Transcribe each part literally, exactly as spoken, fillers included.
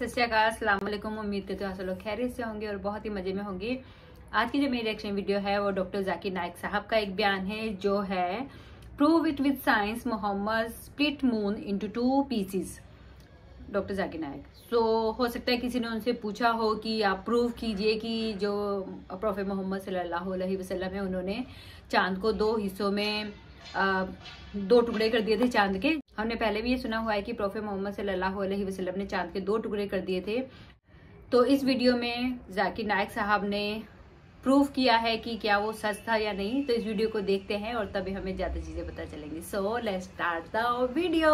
सत श्री अकाल, अस्सलाम वालेकुम। उम्मीद करते हो आप सब लोग खैरियत से होंगे और बहुत ही मजे में होंगे। आज की जो मेरी रिएक्शन वीडियो है वो डॉक्टर जाकिर नाइक साहब का एक बयान है जो है prove it with science, Muhammad split moon into two pieces. Doctor Zakir Naik, so so, हो सकता है किसी ने उनसे पूछा हो कि आप प्रूव कीजिए कि जो प्रोफेट मोहम्मद सल्लल्लाहु अलैहि वसल्लम है उन्होंने चांद को दो हिस्सों में आ, दो टुकड़े कर दिए थे चांद के। हमने पहले भी ये सुना हुआ है कि प्रोफेट मोहम्मद सल्लल्लाहु अलैहि वसल्लम ने चांद के दो टुकड़े कर दिए थे। तो इस वीडियो में जाकिर नाइक साहब ने प्रूफ किया है कि क्या वो सच था या नहीं। तो इस वीडियो को देखते हैं और तभी हमें ज्यादा चीजें पता चलेंगी। So let's start the video.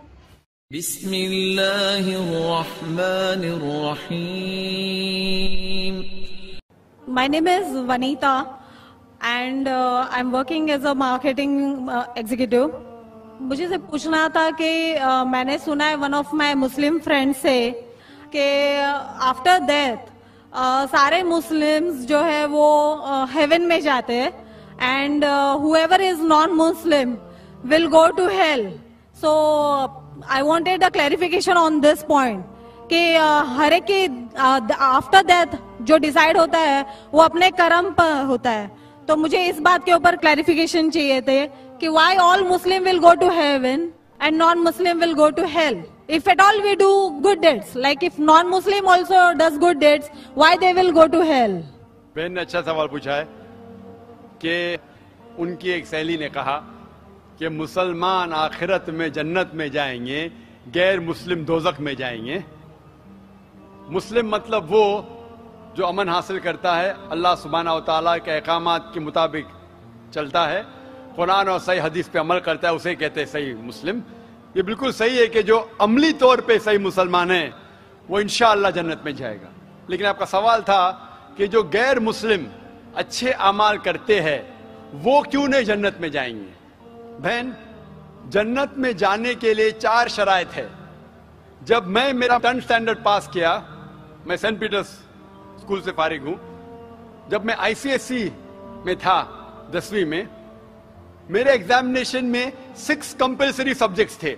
बिस्मिल्लाहिर्रहमानिर्रहीम। My name is Vanita and uh, I'm working as a marketing uh, executive. मुझे से पूछना था कि uh, मैंने सुना है one of my Muslim friends से कि आफ्टर डेथ uh, सारे मुस्लिम्स जो है वो हेवन uh, में जाते हैं and whoever is non Muslim will go to hell. So I wanted a clarification on this point कि uh, हर एक की आफ्टर डेथ जो डिसाइड होता है वो अपने कर्म पर होता है। तो मुझे इस बात के ऊपर क्लैरिफिकेशन चाहिए थे कि why all Muslim will go to heaven and non-Muslim will go to hell. If at all we do good deeds, like if non-Muslim also does good deeds, why they will go to hell? बहन ने अच्छा सवाल पूछा है कि उनकी एक सहेली ने कहा कि मुसलमान आखिरत में जन्नत में जाएंगे, गैर मुस्लिम दोजख में जाएंगे। मुस्लिम मतलब वो जो अमन हासिल करता है, अल्लाह सुब्हानहू व तआला के अहकामात के मुताबिक चलता है, कुरान और सही हदीस पे अमल करता है, उसे कहते हैं सही मुस्लिम। ये बिल्कुल सही है कि जो अमली तौर पे सही मुसलमान है वो इंशाअल्लाह जन्नत में जाएगा। लेकिन आपका सवाल था कि जो गैर मुस्लिम अच्छे अमाल करते हैं वो क्यों नहीं जन्नत में जाएंगे। बहन, जन्नत में जाने के लिए चार शराइत है। जब मैं मेरा टेंथ स्टैंडर्ड पास किया, मैं सेंट पीटर्स स्कूल से फारिग हूं, जब मैं आईसीएसई में था दसवीं में, मेरे एग्जामिनेशन में सिक्स कंपल्सरी सब्जेक्ट्स थे।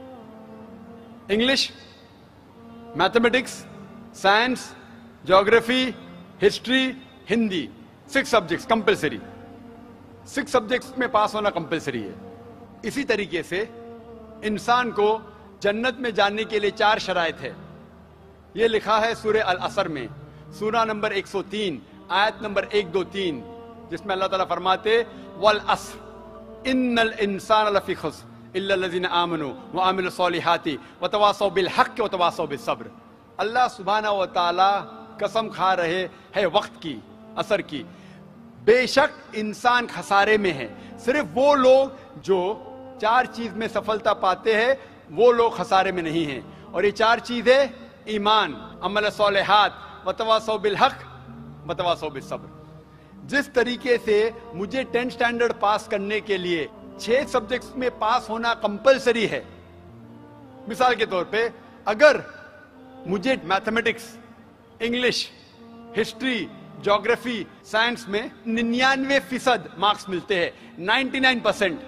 English, mathematics, science, geography, history, Hindi, six subjects compulsory. Six subjects में पास होना कंपल्सरी है। इसी तरीके से इंसान को जन्नत में जाने के लिए चार शराइत है। यह लिखा है सूरह अल असर में, सूरा नंबर एक सौ तीन, आयत नंबर एक दो तीन, जिसमें अल्लाह ताला फरमाते वल अस्र इन्नल इंसान लफी खुस्र इल्ला लज़ीना आमनू व अमिलुस सॉलिहाति व तवासौ बिल हक़्क़ व तवासौ बिस सब्र। अल्लाह सुब्हानहू व तआला कसम खा रहे हैं वक्त की, असर की। बेशक इंसान खसारे में है। सिर्फ वो लोग जो चार चीज में सफलता पाते हैं वो लोग खसारे में नहीं हैं। और ये चार चीजें ईमान, अमल सॉलिहात, व तवासौ बिल हक़्क़ व तवासौ बिस सब्र। जिस तरीके से मुझे टेंथ स्टैंडर्ड पास करने के लिए छह सब्जेक्ट्स में पास होना कंपलसरी है। मिसाल के तौर पे अगर मुझे mathematics, English, history, geography, science में निन्यानवे फीसद मार्क्स मिलते हैं, नाइन्टी नाइन परसेंट,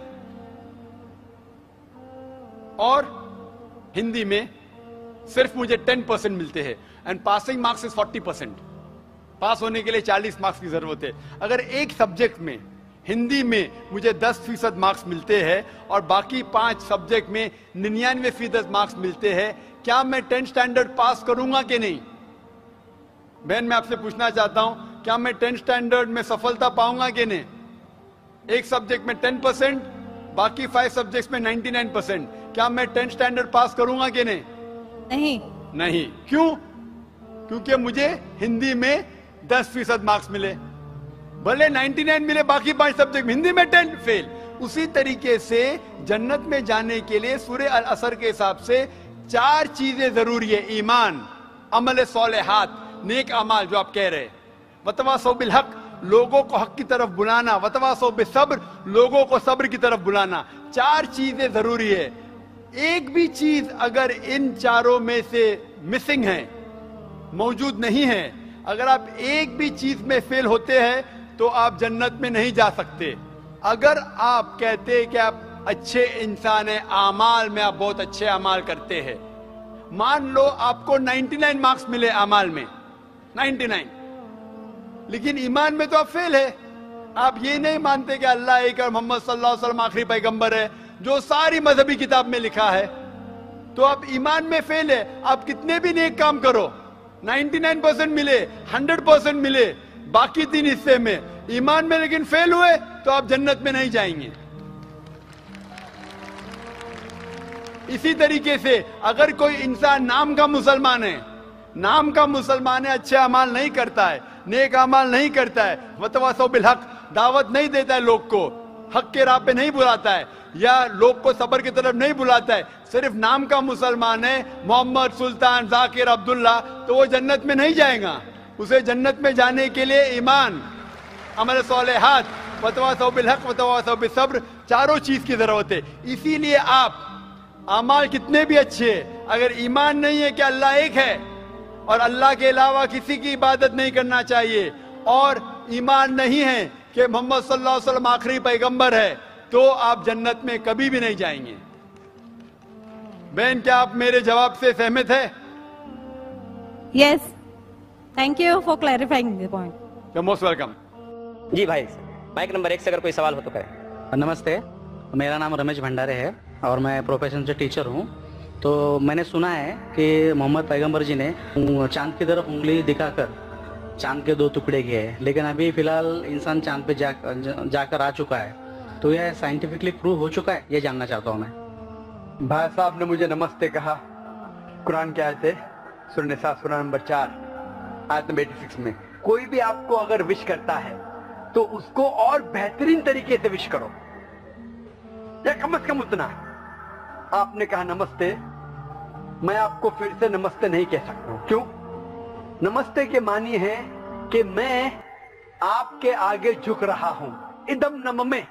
और हिंदी में सिर्फ मुझे टेन परसेंट मिलते हैं and passing marks is forty percent. Pass होने के लिए चालीस मार्क्स की जरूरत है। अगर एक सब्जेक्ट में, हिंदी में, मुझे दस फीसद मार्क्स मिलते हैं और बाकी पांच सब्जेक्ट में निन्यानवे फीसद मार्क्स मिलते हैं, क्या मैं टेंथ स्टैंडर्ड पास करूंगा कि नहीं? बहन, मैं आपसे पूछना चाहता हूं, क्या मैं टेंथ स्टैंडर्ड में सफलता पाऊंगा कि नहीं? एक सब्जेक्ट में टेन परसेंट, बाकी फाइव सब्जेक्ट्स में नाइन्टी नाइन परसेंट, क्या मैं टेंथ स्टैंडर्ड पास करूंगा कि नहीं? नहीं नहीं। क्यों? क्योंकि मुझे हिंदी में दस फीसद मार्क्स मिले, भले नाइन्टी नाइन मिले बाकी पांच सब्जेक्ट में, हिंदी में टेन फेल। उसी तरीके से जन्नत में जाने के लिए सूरह अल असर के हिसाब से चार चीजें जरूरी है। ईमान, अमल सॉलिहात, नेक अमाल जो आप कह रहे हैं, वतवासौ बिल हक़, लोगों को हक की तरफ बुलाना, वतवासौ बिस सब्र, लोगों को सब्र की तरफ बुलाना। चार चीजें जरूरी है। एक भी चीज अगर इन चारों में से मिसिंग है, मौजूद नहीं है, अगर आप एक भी चीज में फेल होते हैं तो आप जन्नत में नहीं जा सकते। अगर आप कहते हैं कि आप अच्छे इंसान हैं, आमाल में आप बहुत अच्छे अमाल करते हैं, मान लो आपको निन्यानवे मार्क्स मिले अमाल में, निन्यानवे, लेकिन ईमान में तो आप फेल है। आप ये नहीं मानते कि अल्लाह एक और मोहम्मद सल्लल्लाहु अलैहि वसल्लम आखिरी पैगंबर है, जो सारी मजहबी किताब में लिखा है, तो आप ईमान में फेल है। आप कितने भी नेक काम करो, निन्यानवे परसेंट मिले, सौ परसेंट मिले, बाकी तीन हिस्से में ईमान में लेकिन फेल हुए, तो आप जन्नत में नहीं जाएंगे। इसी तरीके से अगर कोई इंसान नाम का मुसलमान है, नाम का मुसलमान है, अच्छे अमाल नहीं करता है, नेक अमाल नहीं करता है, वतवासो बिल हक, दावत नहीं देता है लोग को, हक के राह पे नहीं बुलाता है, या लोग को सबर की तरफ नहीं बुलाता है, सिर्फ नाम का मुसलमान है, मोहम्मद, सुल्तान, जाकिर, अब्दुल्ला, तो वो जन्नत में नहीं जाएगा। उसे जन्नत में जाने के लिए ईमान, अमल सालेहात, वतवासो बिल हक, वतवासो बिस सब्र, चारों चीज की जरूरत है। इसीलिए आप अमाल कितने भी अच्छे, अगर ईमान नहीं है कि अल्लाह एक है और अल्लाह के अलावा किसी की इबादत नहीं करना चाहिए, और ईमान नहीं है कि मोहम्मद सल्लल्लाहु अलैहि वसल्लम आखिरी पैगंबर है, तो आप जन्नत में कभी भी नहीं जाएंगे। बहन, क्या आप मेरे जवाब से सहमत है? Yes, thank you for clarifying the point. You most welcome. जी भाई, बाइक नंबर एक से अगर कोई सवाल हो तो करें। नमस्ते, मेरा नाम रमेश भंडारे है और मैं प्रोफेशन से टीचर हूँ। तो मैंने सुना है कि मोहम्मद पैगंबर जी ने चांद की तरफ उंगली दिखाकर चांद के दो टुकड़े किए हैं, लेकिन अभी फिलहाल इंसान चांद पे जा, जाकर आ चुका है, तो यह साइंटिफिकली प्रूव हो चुका है, ये जानना चाहता हूँ मैं। भाई साहब ने मुझे नमस्ते कहा, कुरान की आयत है सूरह निसा सूरह नंबर चार आयत नंबर छियासी में, कोई भी आपको अगर विश करता है तो उसको और बेहतरीन तरीके से विश करो, या कम से कम उतना। आपने कहा नमस्ते, मैं आपको फिर से नमस्ते नहीं कह सकता हूं। क्यों? नमस्ते के मानी है कि मैं आपके आगे झुक रहा हूं, इदम नम में,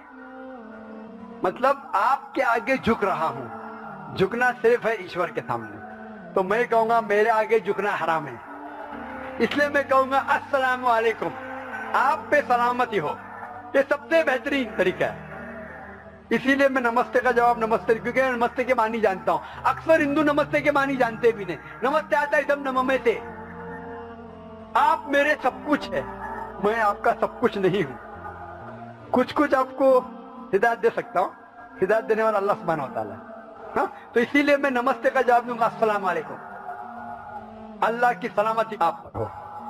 मतलब आपके आगे झुक रहा हूं। झुकना सिर्फ है ईश्वर के सामने, तो मैं कहूंगा मेरे आगे झुकना हराम है, इसलिए मैं कहूंगा अस्सलाम वालेकुम, आप पे सलामती हो। ये सबसे बेहतरीन तरीका है। इसीलिए मैं नमस्ते का जवाब नमस्ते, क्योंकि मैं नमस्ते के मानी जानता हूं। अक्सर हिंदू नमस्ते के मानी जानते भी नहीं। नमस्ते आता है एकदम नममे से, आप मेरे सब कुछ है, मैं आपका सब कुछ नहीं हूं। कुछ कुछ आपको हिदायत दे सकता हूं, हिदायत देने वाला अल्लाह सुब्हानहू व तआला। हाँ, तो इसीलिए मैं नमस्ते का जवाब दूंगा अस्सलाम वालेकुम, अल्लाह की सलामती आप पर हो।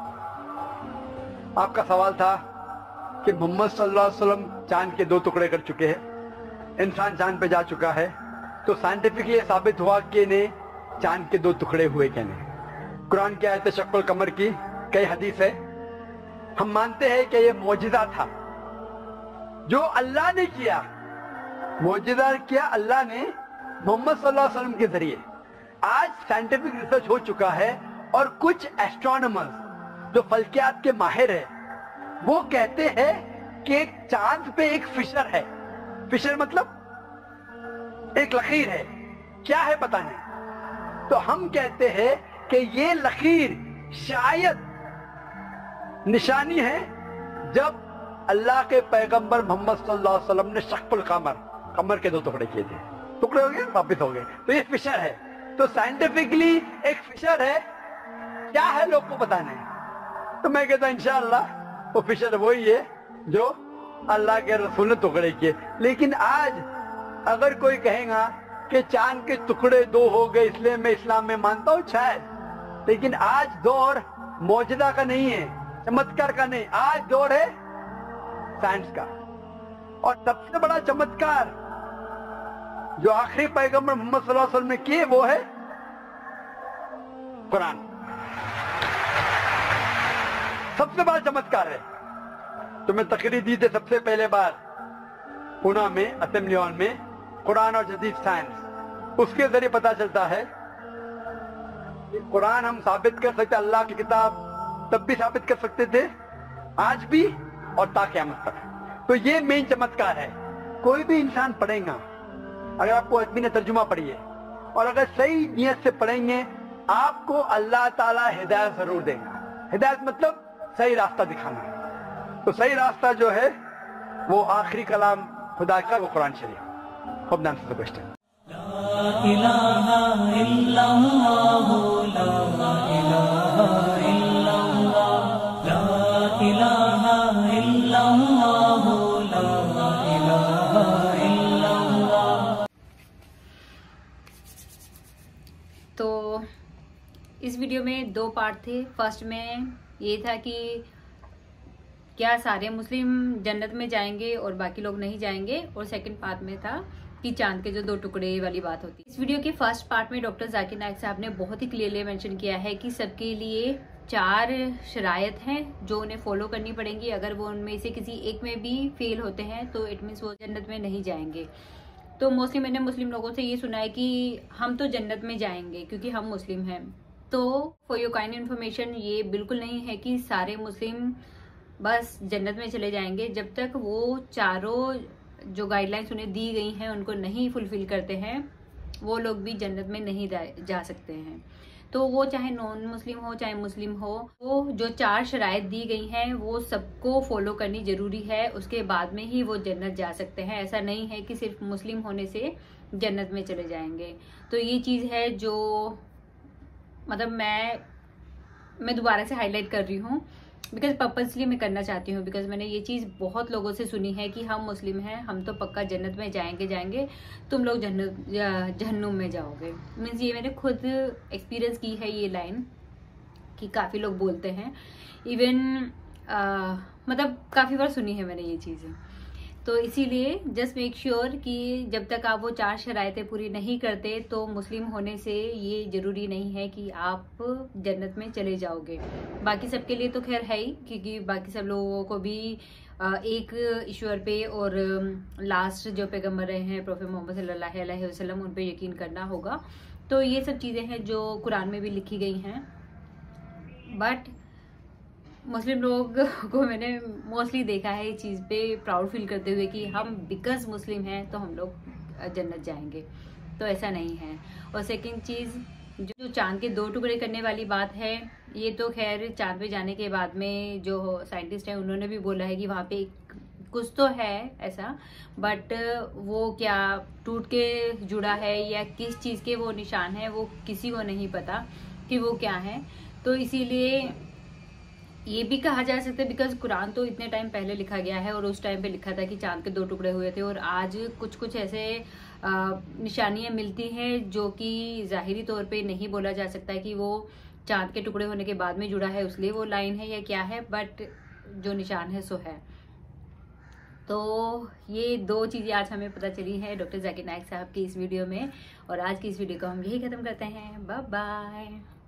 आपका सवाल था कि मोहम्मद सल्लल्लाहु अलैहि वसल्लम चांद के दो टुकड़े कर चुके हैं, इंसान चांद पे जा चुका है, तो साइंटिफिकली साबित हुआ कि ने चांद के दो टुकड़े हुए क्या नहीं। कुरान की आयत शक्ल कमर की कई हदीस है। हम मानते हैं कि ये मौजिजा था जो अल्लाह ने किया, मौजिजा किया अल्लाह ने मोहम्मद सल्लल्लाहु अलैहि वसल्लम के जरिए। आज साइंटिफिक रिसर्च हो चुका है और कुछ एस्ट्रोनॉमर्स जो फल्कियात के माहिर है वो कहते हैं कि चांद पे एक फिशर है। फिशर मतलब एक लकीर है, क्या है पता नहीं। तो हम कहते हैं कि ये लकीर शायद निशानी है जब अल्लाह के पैगंबर मोहम्मद सल्लल्लाहु अलैहि वसल्लम ने शक्ल कमर, कमर के दो टुकड़े किए थे, टुकड़े हो गए वापिस हो गए, तो ये फिशर है। तो साइंटिफिकली एक फिशर है, क्या है लोग को पता नहीं। तो मैं कहता हूं इंशाअल्लाह वो फिशर वही है जो अल्लाह के रसूल ने टुकड़े किए। लेकिन आज अगर कोई कहेगा कि चांद के टुकड़े दो हो गए इसलिए मैं इस्लाम में मानता हूं, शायद, लेकिन आज दौर मौजदा का नहीं है, चमत्कार का नहीं, आज दौर है साइंस का। और सबसे बड़ा चमत्कार जो आखिरी पैगंबर मोहम्मद सल्लल्लाहु अलैहि वसल्लम ने किए वो है कुरान। सबसे बड़ा चमत्कार है। तो मैं तकरीर दी थी सबसे पहले बार पुणे में असेंबली हॉल में, कुरान और जदीद साइंस, उसके जरिए पता चलता है कि कुरान हम साबित कर सकते, अल्लाह की किताब तब भी साबित कर सकते थे, आज भी और ता क़यामत तक। तो ये मेन चमत्कार है। कोई भी इंसान पढ़ेगा, अगर आपको अदबी ने तर्जुमा पढ़ी है और अगर सही नियत से पढ़ेंगे, आपको अल्लाह ताला हिदायत जरूर देगा। हिदायत मतलब सही रास्ता दिखाना। तो सही रास्ता जो है वो आखिरी कलाम खुदा का, वो कुरान शरीफ। Hope the answer the question. तो इस वीडियो में दो पार्ट थे। फर्स्ट में ये था कि क्या सारे मुस्लिम जन्नत में जाएंगे और बाकी लोग नहीं जाएंगे, और सेकंड पार्ट में था कि चांद के जो दो टुकड़े वाली बात होती है। इस वीडियो के फर्स्ट पार्ट में डॉक्टर जाकिर नाइक साहब ने बहुत ही क्लियरली मेंशन किया है कि सबके लिए चार शरायत हैं जो उन्हें फॉलो करनी पड़ेंगी। अगर वो उनमें से किसी एक में भी फेल होते हैं तो इट मीन्स वो जन्नत में नहीं जाएंगे। तो मोस्टली मैंने मुस्लिम लोगों से ये सुना है कि हम तो जन्नत में जाएंगे क्योंकि हम मुस्लिम हैं। तो फॉर योर काइंड इन्फॉर्मेशन, ये बिल्कुल नहीं है कि सारे मुस्लिम बस जन्नत में चले जाएंगे। जब तक वो चारों जो गाइडलाइंस उन्हें दी गई हैं उनको नहीं फुलफिल करते हैं, वो लोग भी जन्नत में नहीं जा सकते हैं। तो वो चाहे नॉन मुस्लिम हो चाहे मुस्लिम हो, वो जो चार शराइत दी गई हैं वो सबको फॉलो करनी जरूरी है, उसके बाद में ही वो जन्नत जा सकते हैं। ऐसा नहीं है कि सिर्फ मुस्लिम होने से जन्नत में चले जाएंगे। तो ये चीज़ है जो मतलब मैं मैं दोबारा से हाईलाइट कर रही हूँ, बिकॉज पर्पसली मैं करना चाहती हूँ। बिकॉज मैंने ये चीज़ बहुत लोगों से सुनी है कि हम मुस्लिम हैं, हम तो पक्का जन्नत में जाएंगे जाएंगे तुम लोग जन्नत जहन्नुम में जाओगे। मीन्स ये मैंने खुद एक्सपीरियंस की है ये लाइन, कि काफ़ी लोग बोलते हैं। इवन मतलब काफ़ी बार सुनी है मैंने ये चीज़ें। तो इसीलिए जस्ट मेक श्योर कि जब तक आप वो चार शराइतें पूरी नहीं करते तो मुस्लिम होने से ये ज़रूरी नहीं है कि आप जन्नत में चले जाओगे। बाकी सबके लिए तो खैर है ही, क्योंकि बाकी सब लोगों को भी एक ईश्वर पे और लास्ट जो पैगंबर रहे हैं प्रोफेट मोहम्मद सल्लल्लाहु अलैहि वसल्लम, उन पे यकीन करना होगा। तो ये सब चीज़ें हैं जो कुरान में भी लिखी गई हैं। बट मुस्लिम लोग को मैंने मोस्टली देखा है इस चीज़ पे प्राउड फील करते हुए कि हम बिकॉज मुस्लिम हैं तो हम लोग जन्नत जाएंगे। तो ऐसा नहीं है। और सेकंड चीज़, जो चांद के दो टुकड़े करने वाली बात है, ये तो खैर चांद पे जाने के बाद में जो साइंटिस्ट हैं उन्होंने भी बोला है कि वहाँ पे कुछ तो है ऐसा, बट वो क्या टूट के जुड़ा है या किस चीज़ के वो निशान है वो किसी को नहीं पता कि वो क्या है। तो इसीलिए ये भी कहा जा सकता है, बिकॉज कुरान तो इतने टाइम पहले लिखा गया है और उस टाइम पे लिखा था कि चांद के दो टुकड़े हुए थे, और आज कुछ कुछ ऐसे निशानियां मिलती हैं जो कि जाहिरी तौर पे नहीं बोला जा सकता है कि वो चांद के टुकड़े होने के बाद में जुड़ा है उसलिए वो लाइन है या क्या है, बट जो निशान है सो है। तो ये दो चीज़ें आज हमें पता चली है डॉक्टर जाकिर नाइक साहब की इस वीडियो में, और आज की इस वीडियो को हम यही खत्म करते हैं। Bye bye.